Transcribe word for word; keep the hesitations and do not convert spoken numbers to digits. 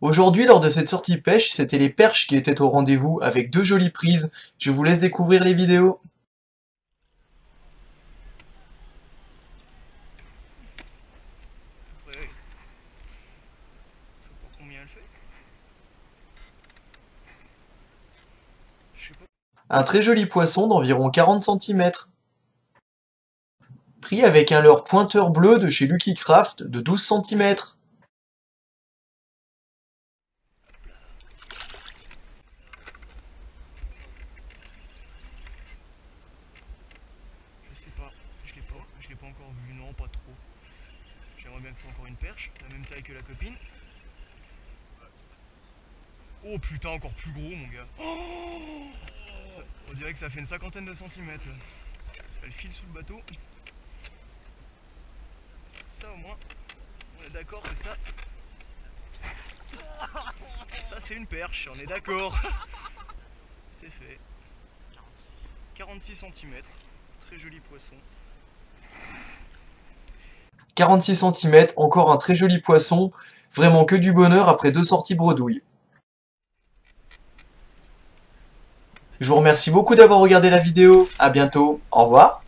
Aujourd'hui, lors de cette sortie pêche, c'était les perches qui étaient au rendez-vous avec deux jolies prises. Je vous laisse découvrir les vidéos. Ouais, ouais. Je sais pas combien elle fait. Je sais pas. Un très joli poisson d'environ quarante centimètres. Pris avec un leurre pointeur bleu de chez Lucky Craft de douze centimètres. Je sais pas. Je l'ai pas. Je l'ai pas encore vu. Non, pas trop. J'aimerais bien que ce soit encore une perche. La même taille que la copine. Oh putain, encore plus gros, mon gars. Oh ça, on dirait que ça fait une cinquantaine de centimètres. Elle file sous le bateau. Ça au moins. On est d'accord que ça. Ça c'est une perche, on est d'accord. C'est fait. quarante-six centimètres. Très joli poisson. quarante-six centimètres, encore un très joli poisson. Vraiment que du bonheur après deux sorties bredouilles. Je vous remercie beaucoup d'avoir regardé la vidéo. À bientôt. Au revoir.